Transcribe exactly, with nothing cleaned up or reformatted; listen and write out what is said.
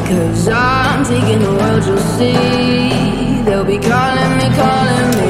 Cause I'm taking the world, you'll see. They'll be calling me, calling me.